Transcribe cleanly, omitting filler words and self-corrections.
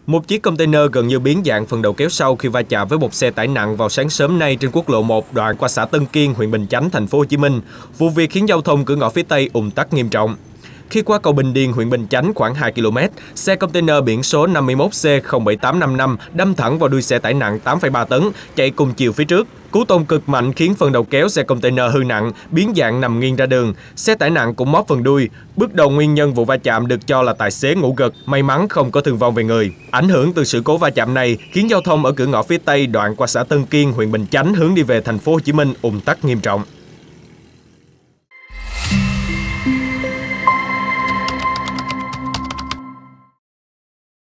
Một chiếc container gần như biến dạng phần đầu kéo sau khi va chạm với một xe tải nặng vào sáng sớm nay trên quốc lộ 1 đoạn qua xã Tân Kiên, huyện Bình Chánh, thành phố Hồ Chí Minh. Vụ việc khiến giao thông cửa ngõ phía Tây ùn tắc nghiêm trọng. Khi qua cầu Bình Điền, huyện Bình Chánh khoảng 2 km, xe container biển số 51C07855 đâm thẳng vào đuôi xe tải nặng 8,3 tấn chạy cùng chiều phía trước. Cú tông cực mạnh khiến phần đầu kéo xe container hư nặng, biến dạng nằm nghiêng ra đường. Xe tải nặng cũng móp phần đuôi. Bước đầu nguyên nhân vụ va chạm được cho là tài xế ngủ gật, may mắn không có thương vong về người. Ảnh hưởng từ sự cố va chạm này khiến giao thông ở cửa ngõ phía Tây đoạn qua xã Tân Kiên, huyện Bình Chánh hướng đi về thành phố Hồ Chí Minh ùn tắc nghiêm trọng.